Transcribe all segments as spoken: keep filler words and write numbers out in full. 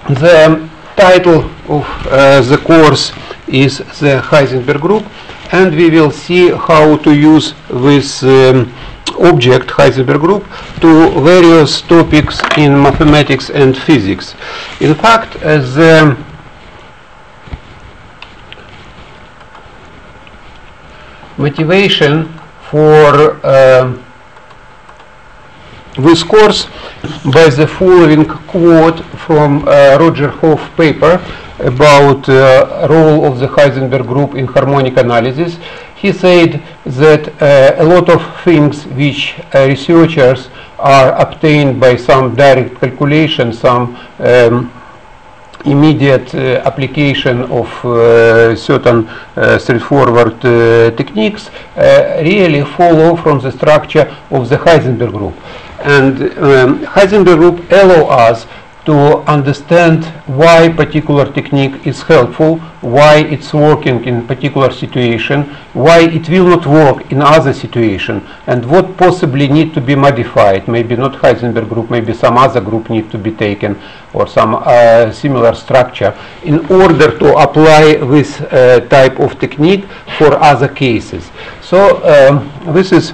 The title of uh, the course is the Heisenberg group, and we will see how to use this um, object Heisenberg group to various topics in mathematics and physics. In fact, uh, the motivation for uh, this course by the following quote from uh, Roger Hoff paper about uh, role of the Heisenberg group in harmonic analysis. He said that uh, a lot of things which uh, researchers are obtained by some direct calculation, some um, immediate uh, application of uh, certain uh, straightforward uh, techniques uh, really follow from the structure of the Heisenberg group. And um, Heisenberg group allow us to understand why particular technique is helpful, why it's working in particular situation, why it will not work in other situation, and what possibly need to be modified. Maybe not Heisenberg group, maybe some other group need to be taken, or some uh, similar structure, in order to apply this uh, type of technique for other cases. So um, this is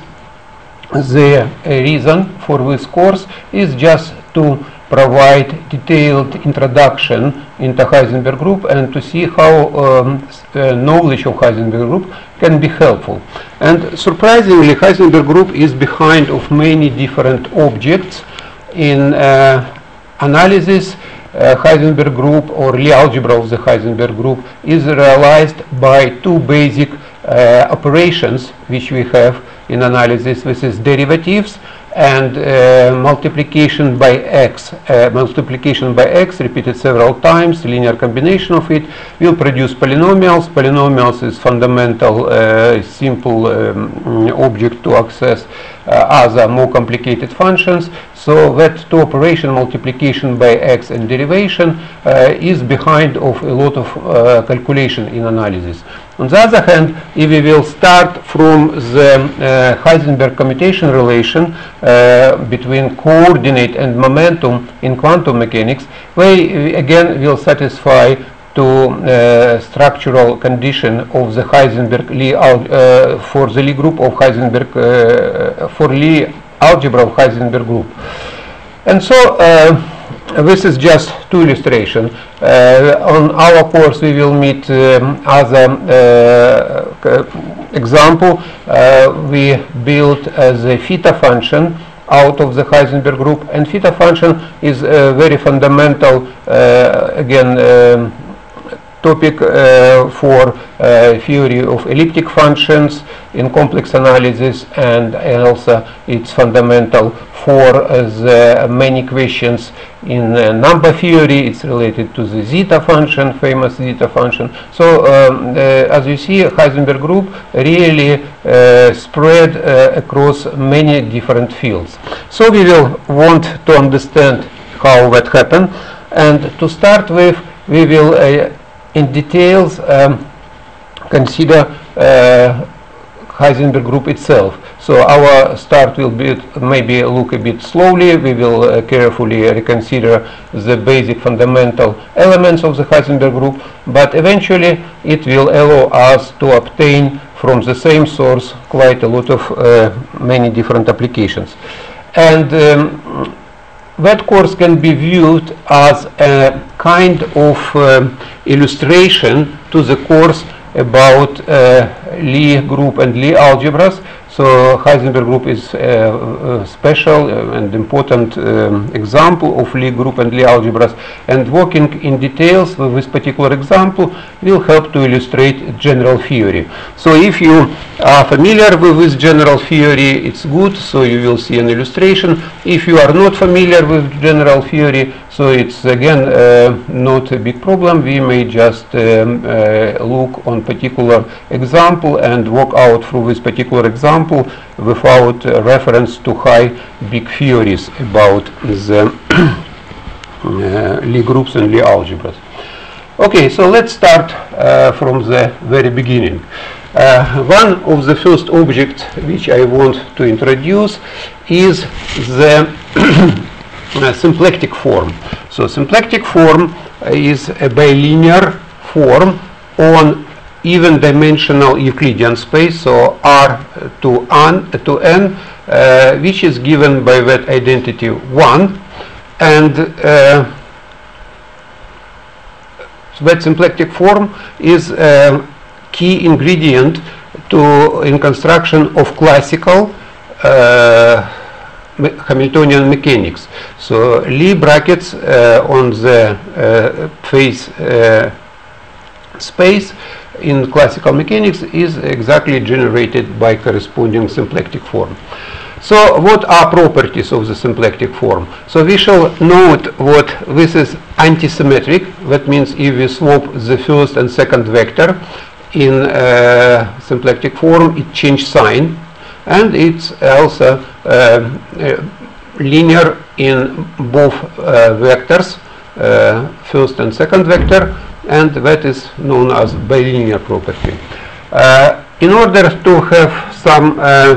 the uh, reason for this course, is just to provide detailed introduction into Heisenberg group and to see how um, uh, knowledge of Heisenberg group can be helpful. And surprisingly, Heisenberg group is behind of many different objects in uh, analysis. Uh, Heisenberg group, or Lie algebra of the Heisenberg group, is realized by two basic uh, operations which we have in analysis. This is derivatives and uh, multiplication by x. Uh, multiplication by x repeated several times, linear combination of it will produce polynomials. Polynomials is fundamental, uh, simple um, object to access uh, other more complicated functions. So that two operation, multiplication by x and derivation, uh, is behind of a lot of uh, calculation in analysis. On the other hand, if we will start from the uh, Heisenberg commutation relation uh, between coordinate and momentum in quantum mechanics, we again will satisfy to uh, structural condition of the Heisenberg Lie uh, for the Lie group of Heisenberg uh, for Lie algebra of Heisenberg group. And so uh, this is just two illustrations. Uh, on our course we will meet um, other uh, example. Uh, we built uh, the theta function out of the Heisenberg group, and theta function is a very fundamental uh, again um, topic uh, for uh, theory of elliptic functions in complex analysis, and, and also it's fundamental for uh, the many questions in uh, number theory. It's related to the zeta function, famous zeta function. So um, uh, as you see, Heisenberg group really uh, spread uh, across many different fields. So we will want to understand how that happened, and to start with, we will uh, in details um, consider uh, Heisenberg group itself. So our start will be maybe look a bit slowly. We will uh, carefully reconsider the basic fundamental elements of the Heisenberg group, but eventually it will allow us to obtain from the same source quite a lot of uh, many different applications. And um, that course can be viewed as a kind of uh, illustration to the course about uh, Lie group and Lie algebras. So Heisenberg group is a, a special and important um, example of Lie group and Lie algebras, and working in details with this particular example will help to illustrate general theory. So if you are familiar with this general theory, it's good, so you will see an illustration. If you are not familiar with general theory, so it's again uh, not a big problem. We may just um, uh, look on particular example and work out through this particular example without uh, reference to high big theories about the uh, Lie groups and Lie algebras. Okay, so let's start uh, from the very beginning. Uh, one of the first objects which I want to introduce is the uh, symplectic form. So symplectic form is a bilinear form on even dimensional Euclidean space, so R to N, to N uh, which is given by that identity one, and uh, that symplectic form is a key ingredient to in construction of classical uh, me Hamiltonian mechanics. So Lie brackets uh, on the uh, phase uh, space in classical mechanics is exactly generated by corresponding symplectic form. So what are properties of the symplectic form? So we shall note what this is antisymmetric. That means if we swap the first and second vector in uh, symplectic form, it changes sign, and it's also uh, uh, linear in both uh, vectors, uh, first and second vector, and that is known as bilinear property. Uh, in order to have some uh,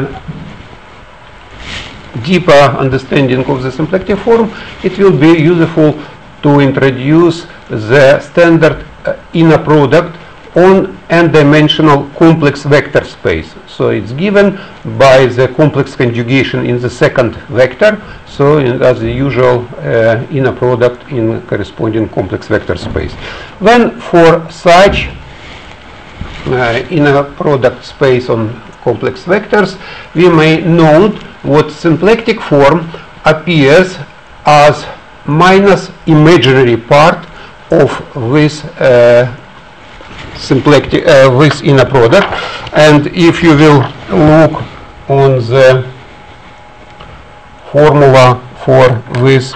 deeper understanding of the symplectic form, it will be useful to introduce the standard uh, inner product on n-dimensional complex vector space. So it's given by the complex conjugation in the second vector, so in, as the usual uh, inner product in corresponding complex vector space. Then for such uh, inner product space on complex vectors, we may note what symplectic form appears as minus imaginary part of this uh, symplectic uh, this inner product. And if you will look on the formula for this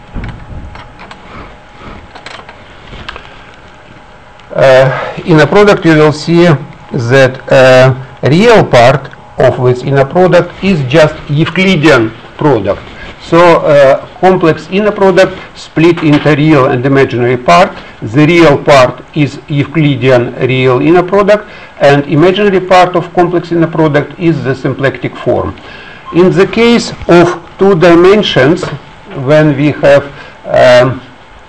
uh, inner product, you will see that uh, real part of this inner product is just Euclidean product. So uh, complex inner product split into real and imaginary part. The real part is Euclidean real inner product, and imaginary part of complex inner product is the symplectic form. In the case of two dimensions, when we have um,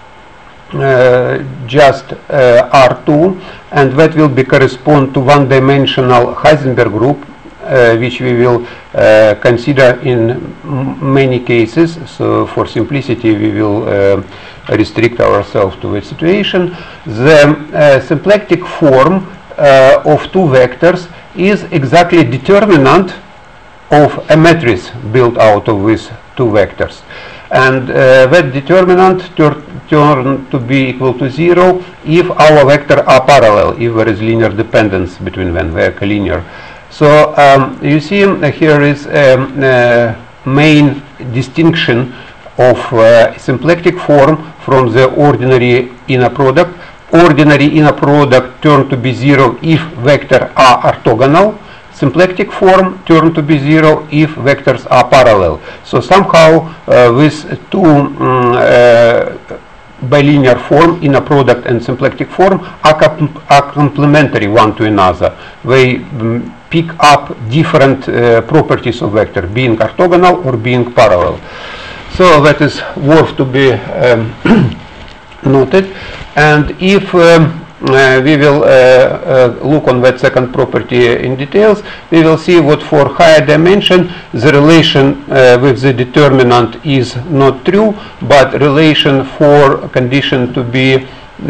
uh, just uh, R two, and that will be correspond to one-dimensional Heisenberg group, Uh, which we will uh, consider in m many cases. So for simplicity we will uh, restrict ourselves to that situation. The uh, symplectic form uh, of two vectors is exactly determinant of a matrix built out of these two vectors, and uh, that determinant tur turn to be equal to zero if our vectors are parallel, if there is linear dependence between them, they are collinear. So um, you see uh, here is a um, uh, main distinction of uh, symplectic form from the ordinary inner product. Ordinary inner product turn to be zero if vectors are orthogonal. Symplectic form turn to be zero if vectors are parallel. So somehow uh, these two um, uh, bilinear form, inner product and symplectic form, are, com are complementary one to another. They um, pick up different uh, properties of vector, being orthogonal or being parallel. So that is worth to be um, noted. And if um, uh, we will uh, uh, look on that second property in details, we will see what for higher dimension the relation uh, with the determinant is not true, but relation for condition to be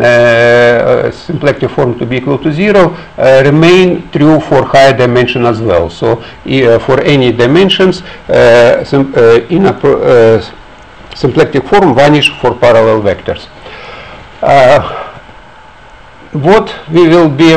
Uh, symplectic form to be equal to zero uh, remain true for higher dimension as well. So uh, for any dimensions, uh, sim uh, inner pro uh, symplectic form vanish for parallel vectors. Uh, what we will be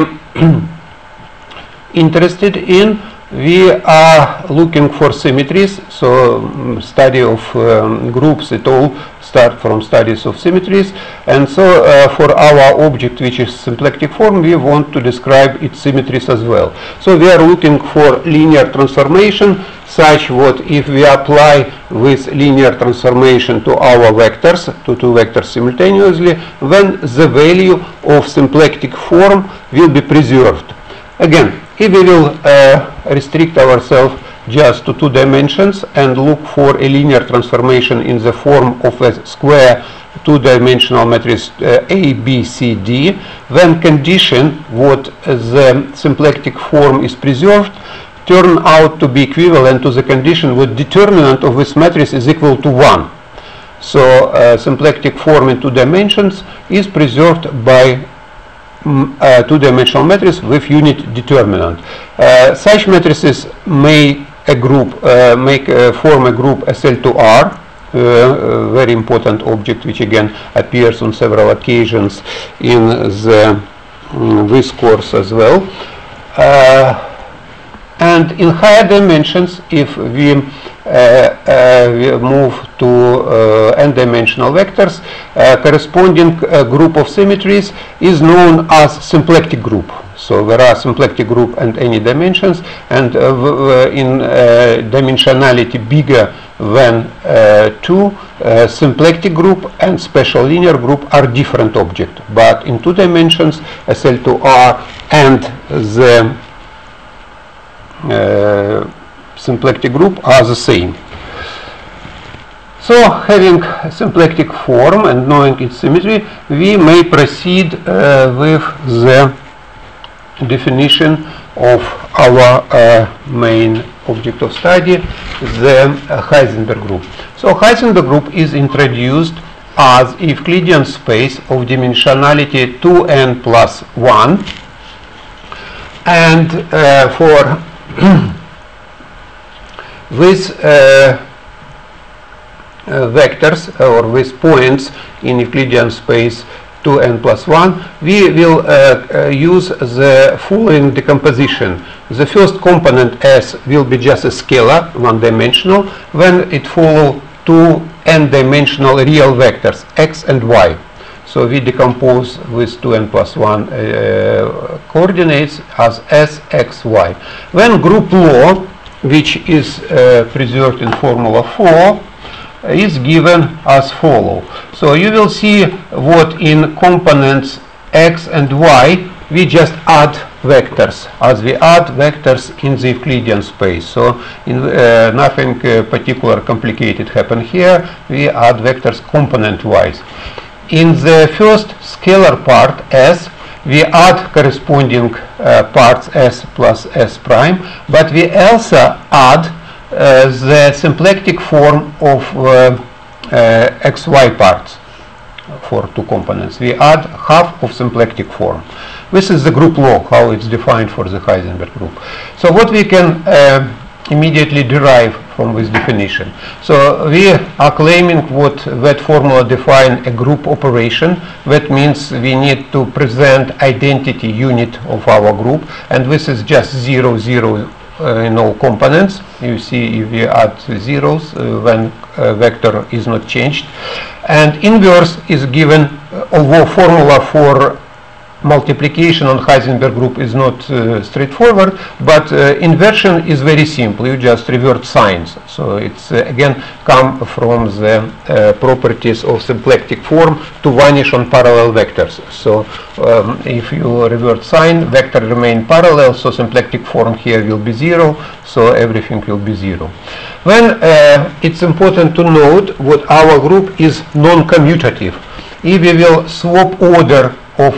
interested in, we are looking for symmetries. So um, study of um, groups, it all start from studies of symmetries, and so uh, for our object, which is symplectic form, we want to describe its symmetries as well. So we are looking for linear transformation such what if we apply this linear transformation to our vectors, to two vectors simultaneously, then the value of symplectic form will be preserved. Again, if we will uh, restrict ourselves just to two dimensions and look for a linear transformation in the form of a square two-dimensional matrix uh, A, B, C, D, when condition what the symplectic form is preserved turn out to be equivalent to the condition what determinant of this matrix is equal to one. So uh, symplectic form in two dimensions is preserved by mm, uh, two-dimensional matrix with unit determinant. Uh, such matrices may a group uh, make uh, form a group S L two R. Uh, a very important object which again appears on several occasions in the um, this course as well. Uh, and in higher dimensions, if we, uh, uh, we move to uh, n-dimensional vectors, uh, corresponding uh, group of symmetries is known as symplectic group. So there are symplectic group and any dimensions, and uh, w in uh, dimensionality bigger than uh, two, uh, symplectic group and special linear group are different objects. But in two dimensions, S L two R and the uh, symplectic group are the same. So, having symplectic form and knowing its symmetry, we may proceed uh, with the definition of our uh, main object of study, the uh, Heisenberg group. So Heisenberg group is introduced as a Euclidean space of dimensionality two n plus one, and uh, for these uh, uh, vectors or these points in Euclidean space two n plus one, we will uh, uh, use the following decomposition. The first component S will be just a scalar, one-dimensional, when it follows two n-dimensional real vectors, x and y. So we decompose with two n plus one uh, coordinates as S, X, Y. When group law, which is uh, preserved in formula four, is given as follow. So you will see what in components x and y we just add vectors as we add vectors in the Euclidean space. So in, uh, nothing uh, particular complicated happen here. We add vectors component wise. In the first scalar part S, we add corresponding uh, parts S plus S prime, but we also add Uh, the symplectic form of uh, uh, xy parts for two components. We add half of symplectic form. This is the group law, how it's defined for the Heisenberg group. So what we can uh, immediately derive from this definition. So we are claiming what that formula define a group operation. That means we need to present identity unit of our group, and this is just zero, zero, Uh, in all components. You see if we add zeros uh, when uh, vector is not changed, and inverse is given, uh, although formula for multiplication on Heisenberg group is not uh, straightforward, but uh, inversion is very simple. You just revert signs. So it's uh, again come from the uh, properties of symplectic form to vanish on parallel vectors. So um, if you revert sign, vector remain parallel, so symplectic form here will be zero, so everything will be zero. Then uh, it's important to note what our group is non-commutative. If we will swap order of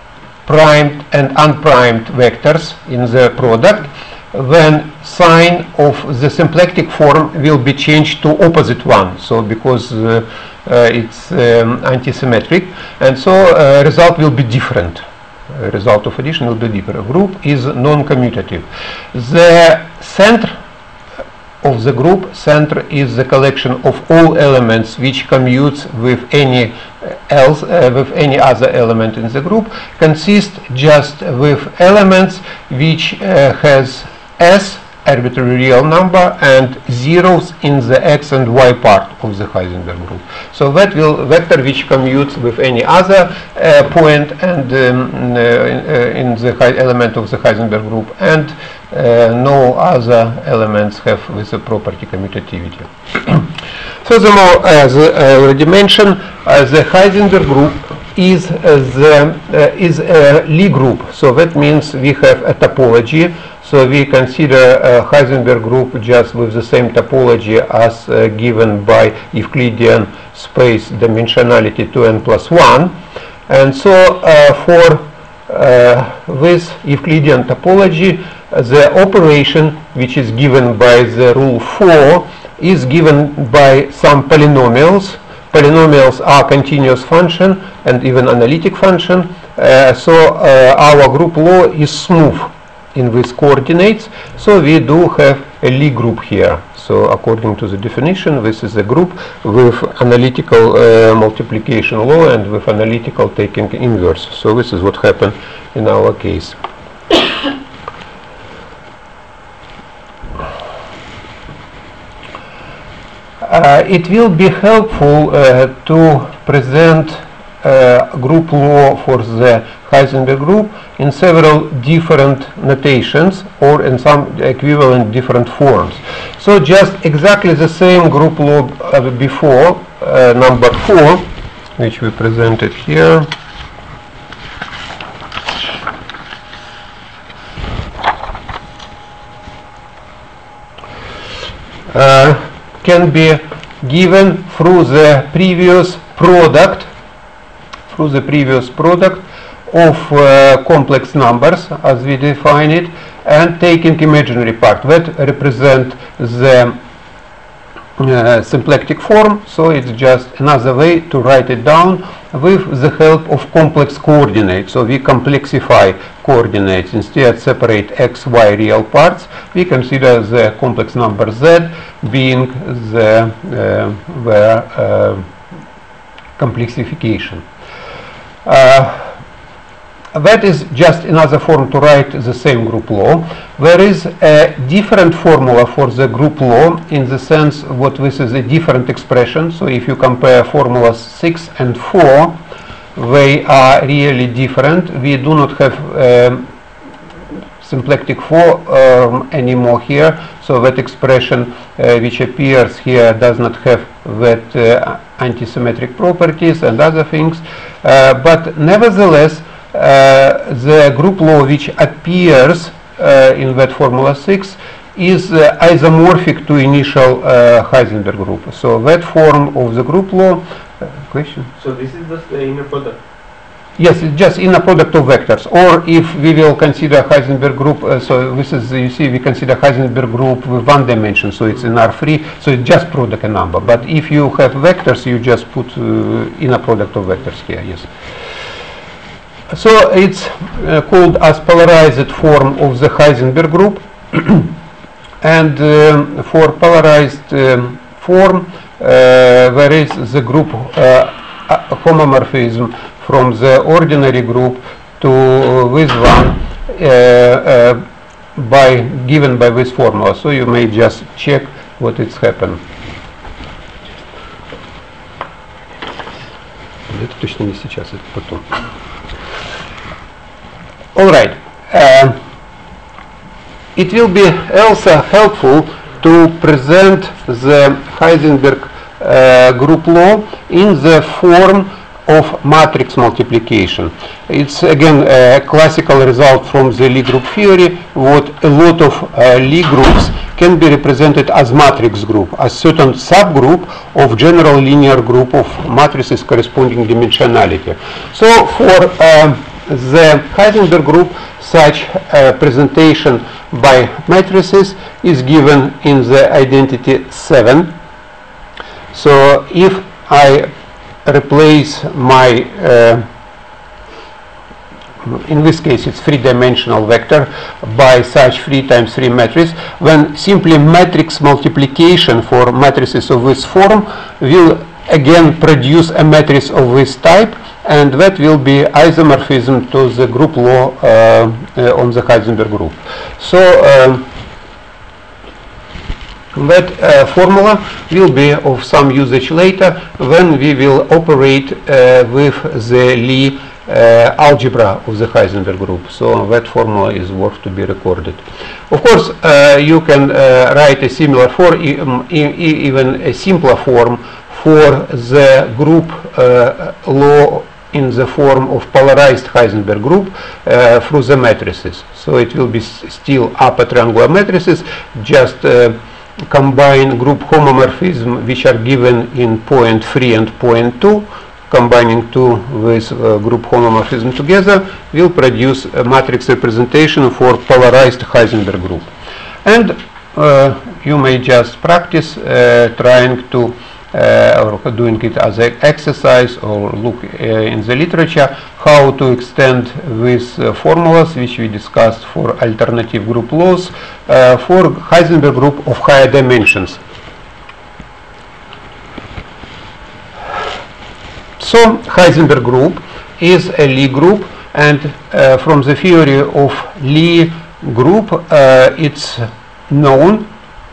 primed and unprimed vectors in the product, then sign of the symplectic form will be changed to opposite one. So because uh, uh, it's um, antisymmetric, and so uh, result will be different. Uh, result of addition will be different. Group is non-commutative. The center of the group, center is the collection of all elements which commutes with any else uh, with any other element in the group, consist just with elements which uh, has S, arbitrary real number, and zeros in the x and y part of the Heisenberg group. So that will vector which commutes with any other uh, point and um, uh, in the element of the Heisenberg group, and uh, no other elements have with the property commutativity. Furthermore, as I already mentioned, uh, the Heisenberg group is uh, the uh, is a Lie group. So that means we have a topology. So we consider a Heisenberg group just with the same topology as uh, given by Euclidean space dimensionality two n plus one. And so uh, for uh, this Euclidean topology, uh, the operation which is given by the rule four is given by some polynomials. Polynomials are continuous function and even analytic function. Uh, so uh, our group law is smooth in these coordinates. So we do have a Lie group here. So according to the definition, this is a group with analytical uh, multiplication law and with analytical taking inverse. So this is what happened in our case. Uh, it will be helpful uh, to present uh, group law for the Heisenberg group in several different notations or in some equivalent different forms. So just exactly the same group law uh, before, uh, number four, which we presented here. Uh, can be given through the previous product, through the previous product of uh, complex numbers as we define it, and taking imaginary part that represent the uh, symplectic form. So it's just another way to write it down with the help of complex coordinates. So we complexify coordinates. Instead separate x, y real parts. We consider the complex number z being the, uh, the uh, complexification. Uh, That is just another form to write the same group law. There is a different formula for the group law in the sense what this is a different expression. So if you compare formulas six and four, they are really different. We do not have um, symplectic four um, anymore here. So that expression uh, which appears here does not have that uh, antisymmetric properties and other things. Uh, but nevertheless, Uh, the group law which appears uh, in that formula six is uh, isomorphic to initial uh, Heisenberg group. So that form of the group law, uh, question? So this is just the inner product? Yes, it's just inner product of vectors. Or if we will consider Heisenberg group, uh, so this is, you see, we consider Heisenberg group with one dimension, so it's in R three, so it's just product and number. But if you have vectors, you just put uh, inner product of vectors here, yes. So it's uh, called as polarized form of the Heisenberg group. And um, for polarized um, form, uh, there is the group uh, homomorphism from the ordinary group to uh, this one uh, uh, by given by this formula. So you may just check what it's happened. Это точно не сейчас, это потом. All right. Uh, it will be also helpful to present the Heisenberg uh, group law in the form of matrix multiplication. It's again a classical result from the Lie group theory. What a lot of uh, Lie groups can be represented as matrix group, a certain subgroup of general linear group of matrices corresponding dimensionality. So for uh, the Heisenberg group, such uh, presentation by matrices is given in the identity seven. So if I replace my, uh, in this case it's three-dimensional vector, by such three times three matrix, then simply matrix multiplication for matrices of this form will again produce a matrix of this type, and that will be isomorphism to the group law uh, uh, on the Heisenberg group. So um, that uh, formula will be of some usage later when we will operate uh, with the Lie uh, algebra of the Heisenberg group. So that formula is worth to be recorded. Of course, uh, you can uh, write a similar form, e e even a simpler form for the group uh, law in the form of polarized Heisenberg group uh, through the matrices. So it will be s still upper triangular matrices, just uh, combine group homomorphism which are given in point three and point two, combining two with uh, group homomorphism together will produce a matrix representation for polarized Heisenberg group. And uh, you may just practice uh, trying to Uh, or doing it as an exercise, or look uh, in the literature how to extend these uh, formulas which we discussed for alternative group laws uh, for Heisenberg group of higher dimensions. So Heisenberg group is a Lie group, and uh, from the theory of Lie group uh, it's known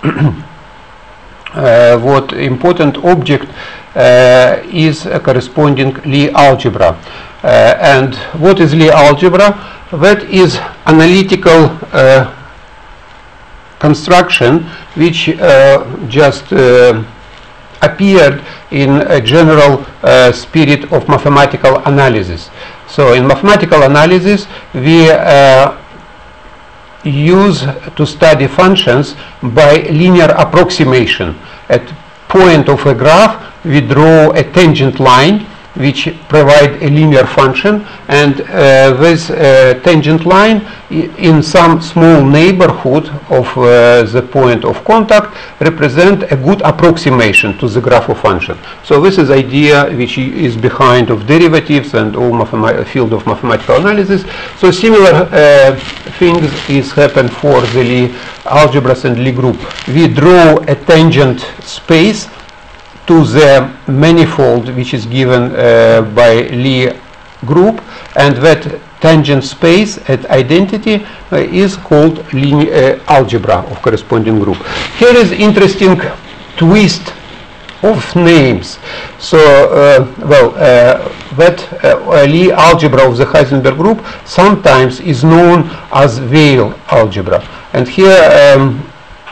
Uh, what important object uh, is a corresponding Lie algebra. Uh, and what is Lie algebra? That is analytical uh, construction which uh, just uh, appeared in a general uh, spirit of mathematical analysis. So in mathematical analysis we uh, use to study functions by linear approximation. At point of a graph we draw a tangent line which provide a linear function, and uh, this uh, tangent line in some small neighborhood of uh, the point of contact represent a good approximation to the graph of function. So this is idea which is behind of derivatives and all field of mathematical analysis. So similar uh, things is happen for the Lie algebras and Lie group. We draw a tangent space to the manifold which is given uh, by Lie group, and that tangent space at identity uh, is called linear uh, algebra of corresponding group. Here is interesting twist of names. So uh, well uh, that uh, Lie algebra of the Heisenberg group sometimes is known as Weyl algebra, and here um,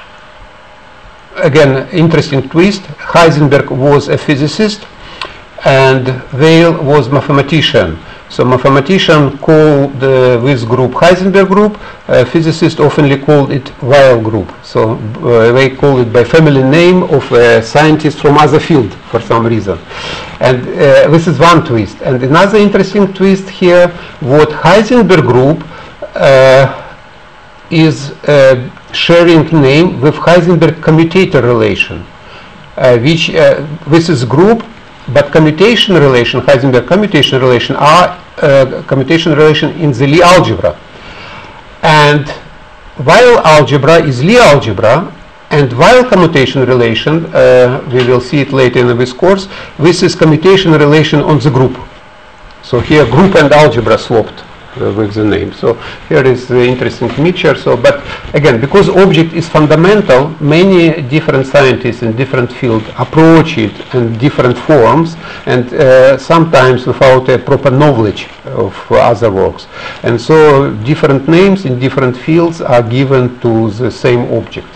again interesting twist. Heisenberg was a physicist and Weyl was mathematician. So mathematician called uh, this group Heisenberg group, uh, physicists oftenly called it Weyl group. So uh, they call it by family name of a scientist from other field for some reason. And uh, this is one twist. And another interesting twist here, what Heisenberg group uh, is uh, sharing name with Heisenberg commutator relation, uh, which uh, this is group, but commutation relation, Heisenberg commutation relation are uh, commutation relation in the Lie algebra, and Weyl algebra is Lie algebra, and Weyl commutation relation, uh, we will see it later in this course, this is commutation relation on the group. So here group and algebra swapped Uh, with the name. So here is the interesting mixture. So, but again, because object is fundamental, many different scientists in different fields approach it in different forms, and uh, sometimes without a proper knowledge of uh, other works. And so different names in different fields are given to the same object.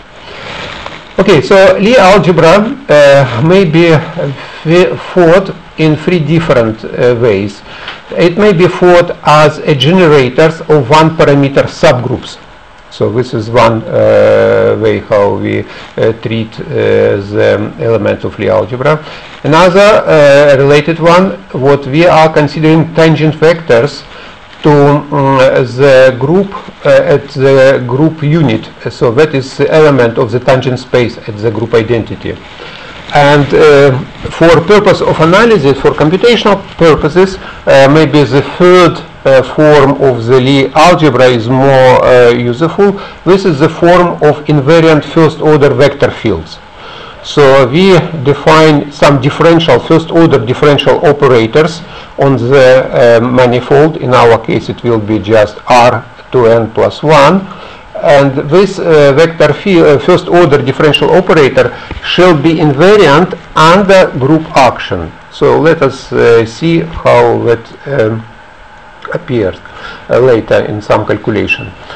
Okay, so Lie algebra uh, may be uh, thought in three different uh, ways. It may be thought as a generators of one parameter subgroups. So this is one uh, way how we uh, treat uh, the element of Lie algebra. Another uh, related one, what we are considering tangent vectors to um, the group uh, at the group unit. So that is the element of the tangent space at the group identity. And uh, for purpose of analysis, for computational purposes, uh, maybe the third uh, form of the Lie algebra is more uh, useful. This is the form of invariant first order vector fields. So we define some differential, first order differential operators on the uh, manifold. In our case it will be just R to n plus one. And this uh, vector field, uh, first order differential operator shall be invariant under group action. So let us uh, see how that um, appears uh, later in some calculation.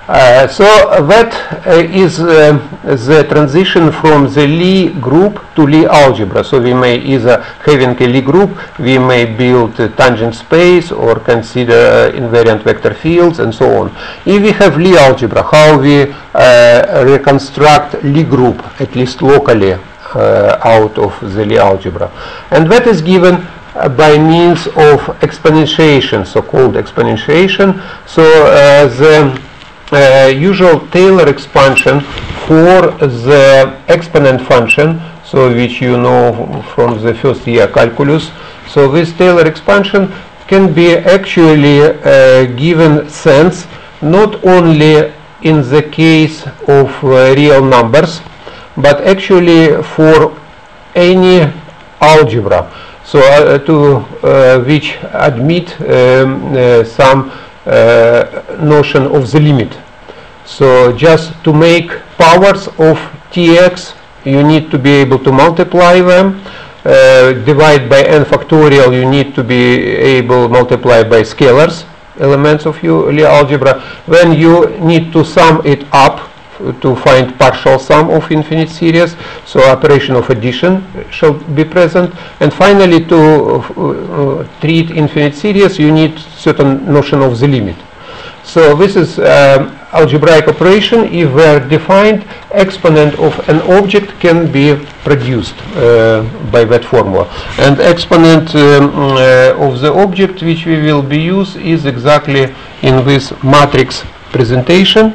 Uh, so that uh, is uh, the transition from the Lie group to Lie algebra. So we may either, having a Lie group, we may build a tangent space or consider uh, invariant vector fields and so on. If we have Lie algebra, how we uh, reconstruct Lie group, at least locally, uh, out of the Lie algebra. And that is given uh, by means of exponentiation, so-called exponentiation. So uh, the Uh, usual Taylor expansion for the exponent function, so which you know from the first year calculus. So this Taylor expansion can be actually uh, given sense not only in the case of uh, real numbers, but actually for any algebra, so uh, to uh, which admit um, uh, some Uh, notion of the limit. So just to make powers of tx, you need to be able to multiply them. Uh, divide by n factorial, you need to be able to multiply by scalars, elements of your Lie algebra. When you need to sum it up to find partial sum of infinite series, so operation of addition shall be present. And finally, to uh, treat infinite series, you need certain notion of the limit. So this is um, algebraic operation. If were defined, exponent of an object can be produced uh, by that formula. And exponent um, uh, of the object which we will be used is exactly in this matrix presentation.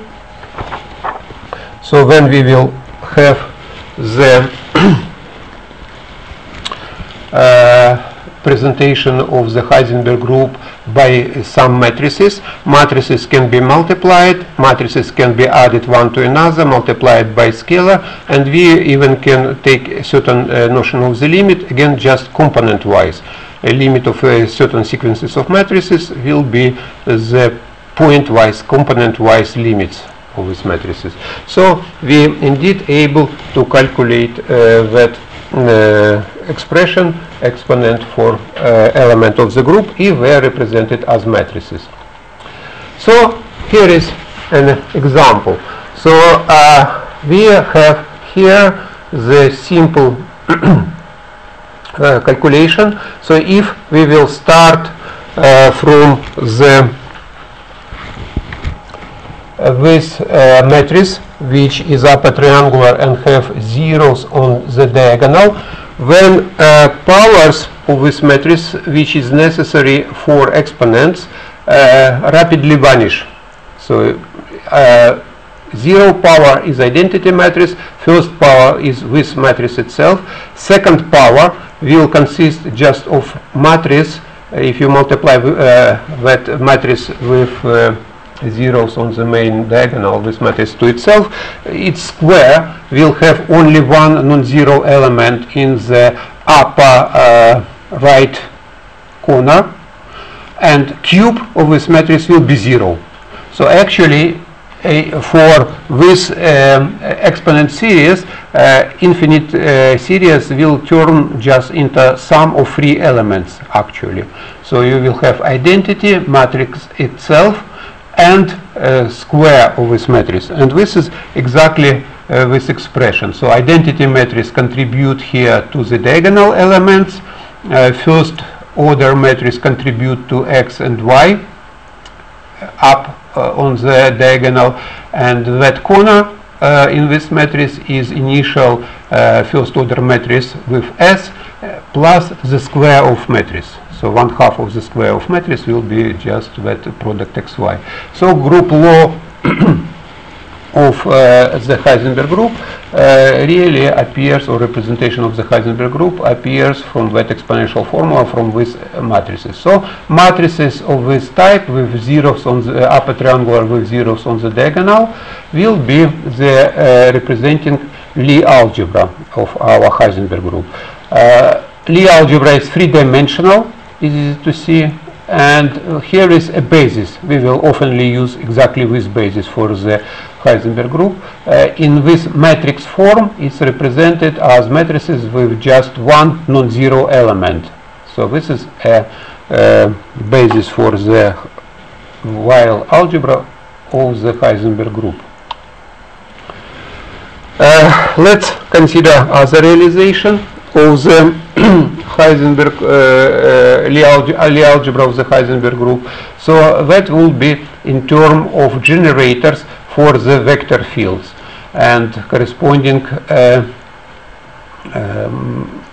So when we will have the uh, presentation of the Heisenberg group by some matrices, matrices can be multiplied, matrices can be added one to another, multiplied by scalar, and we even can take a certain uh, notion of the limit, again just component-wise. A limit of uh, certain sequences of matrices will be the point-wise, component-wise limits of these matrices. So we indeed able to calculate uh, that uh, expression, exponent for uh, element of the group, if they are represented as matrices. So here is an example. So uh, we have here the simple uh, calculation. So if we will start uh, from the Uh, with uh, matrix which is upper triangular and have zeros on the diagonal, when uh, powers of this matrix which is necessary for exponents uh, rapidly vanish. So uh, zero power is identity matrix, first power is this matrix itself, second power will consist just of matrix. If you multiply uh, that matrix with uh, zeros on the main diagonal, this matrix to itself, its square will have only one non-zero element in the upper uh, right corner, and cube of this matrix will be zero. So actually uh, for this um, exponent series, uh, infinite uh, series will turn just into sum of three elements actually. So you will have identity matrix itself and uh, square of this matrix, and this is exactly uh, this expression. So identity matrix contribute here to the diagonal elements, uh, first order matrix contribute to x and y up uh, on the diagonal, and that corner uh, in this matrix is initial uh, first order matrix with s uh, plus the square of matrix. So one half of the square of matrix will be just that product xy. So group law of uh, the Heisenberg group uh, really appears, or representation of the Heisenberg group appears from that exponential formula from these uh, matrices. So matrices of this type with zeros on the uh, upper triangular with zeros on the diagonal will be the uh, representing Lie algebra of our Heisenberg group. Uh, Lie algebra is three-dimensional, easy to see, and uh, here is a basis. We will oftenly use exactly this basis for the Heisenberg group. Uh, in this matrix form, it's represented as matrices with just one non-zero element. So this is a, a basis for the Weyl algebra of the Heisenberg group. Uh, let's consider other realization of the Heisenberg uh, uh, Lie alge Lie algebra of the Heisenberg group. So that will be in terms of generators for the vector fields and corresponding uh, um,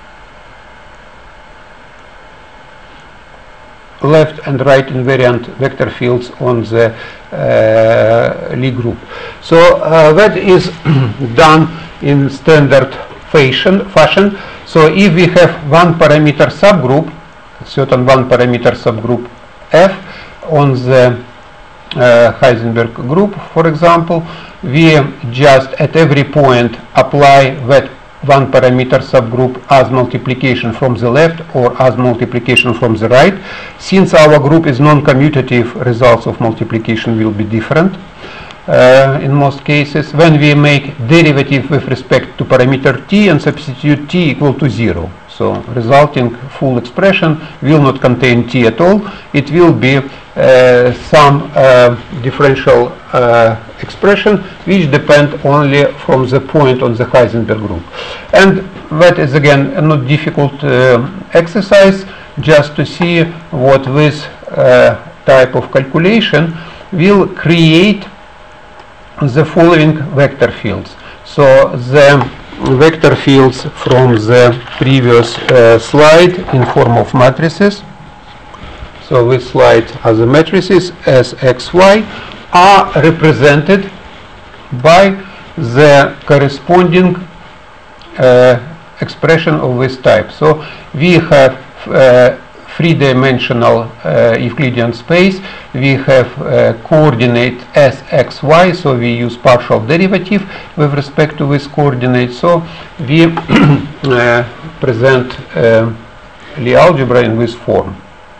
left and right invariant vector fields on the uh, Lie group. So uh, that is done in standard fashion. fashion. So if we have one parameter subgroup, certain one parameter subgroup F on the uh, Heisenberg group, for example, we just at every point apply that one parameter subgroup as multiplication from the left or as multiplication from the right. Since our group is non-commutative, results of multiplication will be different uh, in most cases. When we make derivative with respect to parameter t and substitute t equal to zero, so resulting full expression will not contain t at all. It will be uh, some uh, differential uh, expression which depend only from the point on the Heisenberg group. And that is again a not difficult uh, exercise, just to see what this uh, type of calculation will create the following vector fields. So the vector fields from the previous uh, slide in form of matrices. So this slide as the matrices as x, y are represented by the corresponding uh, expression of this type. So we have uh, three-dimensional uh, Euclidean space. We have uh, coordinate s, x, y, so we use partial derivative with respect to this coordinate. So we uh, present uh, Lie algebra in this form.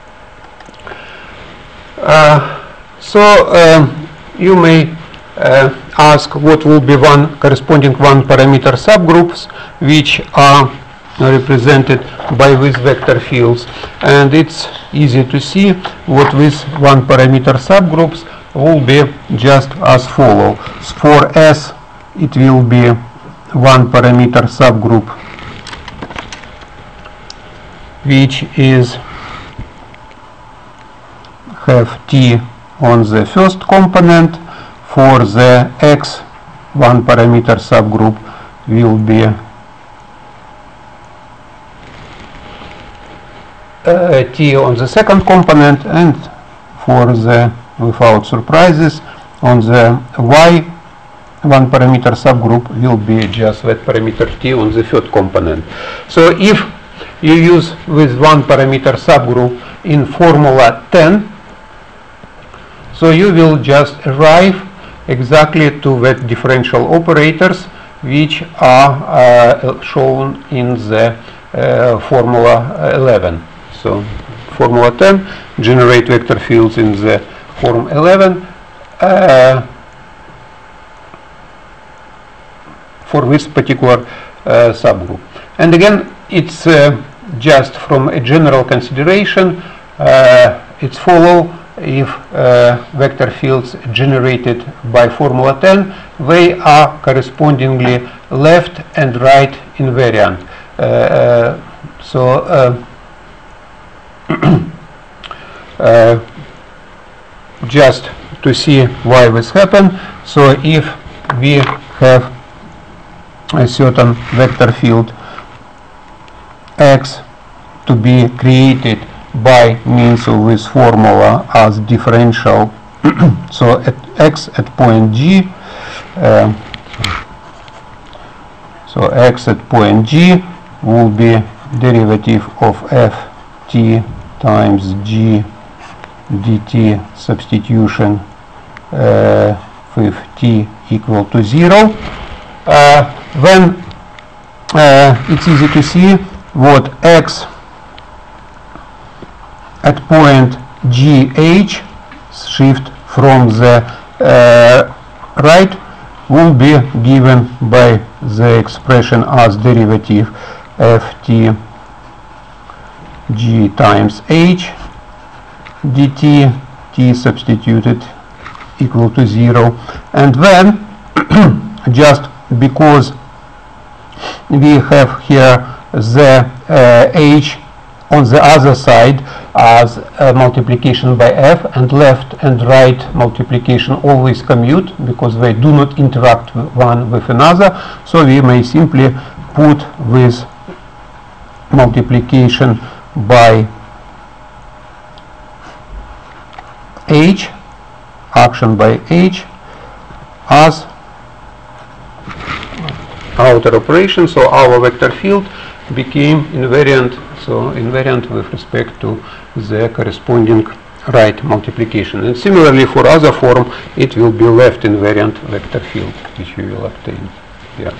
Uh, so um, you may uh, ask what will be one corresponding one parameter subgroups which are represented by these vector fields, and it's easy to see what these one parameter subgroups will be just as follow. For S it will be one parameter subgroup which is have t on the first component. For the x, one parameter subgroup will be uh, t on the second component, and for the, without surprises, on the y, one parameter subgroup will be just that parameter t on the third component. So if you use with one parameter subgroup in formula ten, so you will just arrive exactly to that differential operators which are uh, shown in the uh, formula eleven. So formula ten generate vector fields in the form eleven uh, for this particular uh, subgroup. And again, it's uh, just from a general consideration, uh, it's follow if uh, vector fields generated by formula ten, they are correspondingly left and right invariant. Uh, uh, so uh, uh, just to see why this happens, so if we have a certain vector field x to be created by means of this formula as differential, so at x at point g, uh, so x at point g will be derivative of f t times g dt substitution uh, with t equal to zero. Uh, then uh, it's easy to see what x at point gh shift from the uh, right will be given by the expression as derivative ft g times h dt, t substituted equal to zero. And then just because we have here the uh, h on the other side as uh, multiplication by f, and left and right multiplication always commute because they do not interact one with another, so we may simply put with multiplication by h, action by h, as outer operation, so our vector field became invariant, so invariant with respect to the corresponding right multiplication. And similarly for other form, it will be left invariant vector field, which we will obtain here.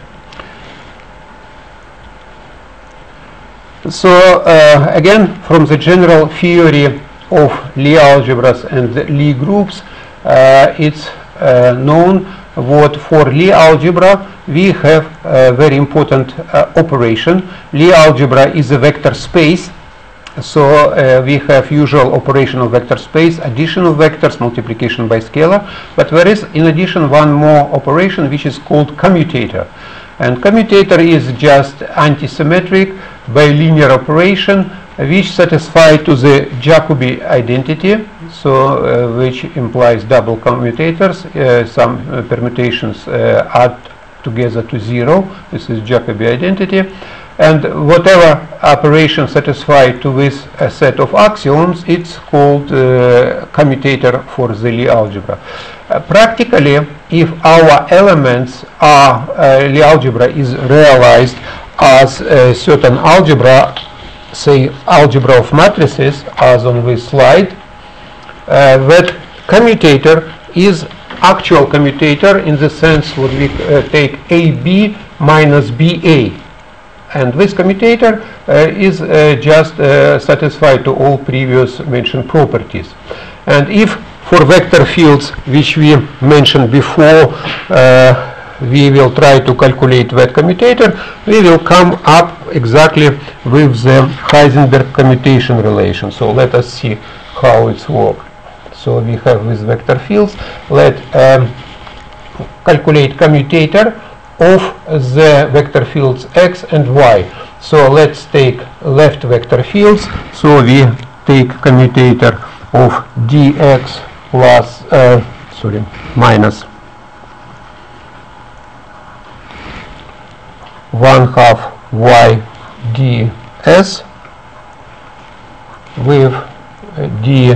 So uh, again, from the general theory of Lie algebras and Lie groups, uh, it's uh, known what for Lie algebra we have a very important uh, operation. Lie algebra is a vector space, so uh, we have usual operation of vector space, addition of vectors, multiplication by scalar, but there is in addition one more operation which is called commutator. And commutator is just antisymmetric bilinear operation which satisfies to the Jacobi identity, so uh, which implies double commutators, uh, some uh, permutations uh, add together to zero. This is Jacobi identity, and whatever operation satisfied to this uh, set of axioms, it's called uh, commutator for the Lie algebra. Uh, practically, if our elements are uh, Lie algebra is realized as a certain algebra, say algebra of matrices, as on this slide, uh, that commutator is actual commutator in the sense when we uh, take A B minus B A, and this commutator uh, is uh, just uh, satisfied to all previous mentioned properties. And if for vector fields which we mentioned before, uh, we will try to calculate that commutator, we will come up exactly with the Heisenberg commutation relation. So let us see how it's works. So we have with vector fields, let um, calculate commutator of the vector fields x and y. So let's take left vector fields, so we take commutator of dx plus uh, sorry minus one half y ds with uh, dy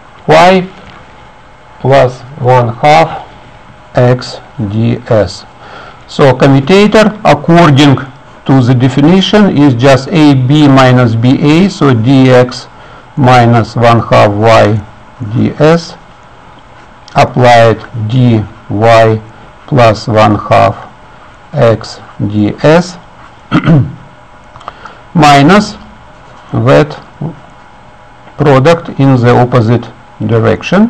plus one half x ds. So commutator according to the definition is just ab minus ba, so dx minus one half y ds applied dy plus one half x ds minus that product in the opposite direction.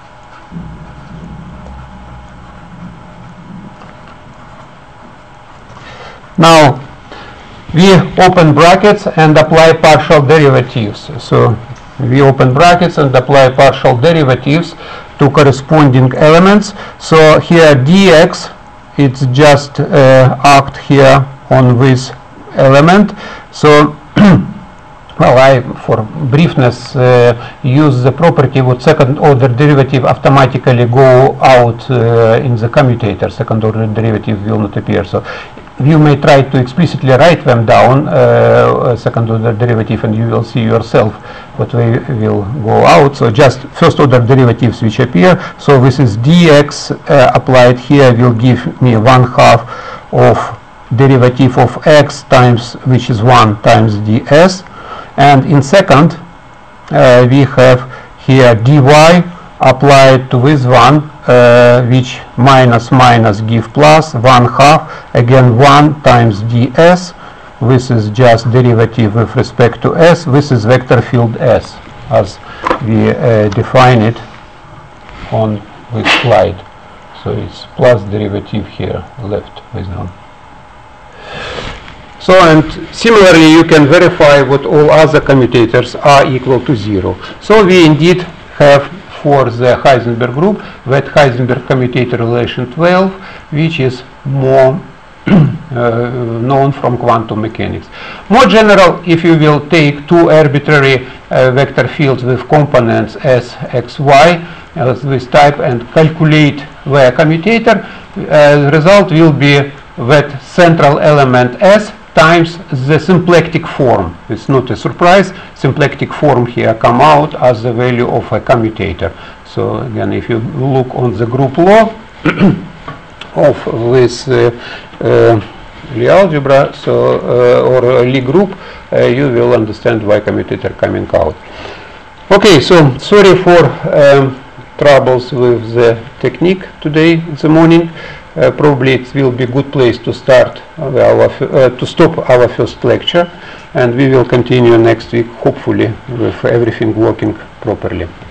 Now we open brackets and apply partial derivatives. So we open brackets and apply partial derivatives to corresponding elements. So here dx, it's just uh, act here on this element. So well, I, for briefness, uh, use the property that second order derivative automatically go out uh, in the commutator. Second order derivative will not appear. So you may try to explicitly write them down, uh, second order derivative, and you will see yourself what they will go out. So just first order derivatives which appear. So this is dx uh, applied here will give me one half of derivative of x times, which is one times ds. And in second, uh, we have here dy applied to this one, uh, which minus minus give plus one half, again one times ds. This is just derivative with respect to s. This is vector field s, as we uh, define it on this slide. So it's plus derivative here, left with one. So, and similarly you can verify what all other commutators are equal to zero. So we indeed have for the Heisenberg group, that Heisenberg commutator relation twelve, which is more uh, known from quantum mechanics. More general, if you will take two arbitrary uh, vector fields with components s, x, y as this type and calculate their commutator, uh, the result will be that central element s times the symplectic form. It's not a surprise. Symplectic form here come out as the value of a commutator. So again, if you look on the group law of this uh, uh, Lie algebra, so uh, or Lie group, uh, you will understand why commutator coming out. Okay, so sorry for um, troubles with the technique today in the morning. Uh, probably it will be a good place to start our uh, to stop our first lecture, and we will continue next week, hopefully with everything working properly.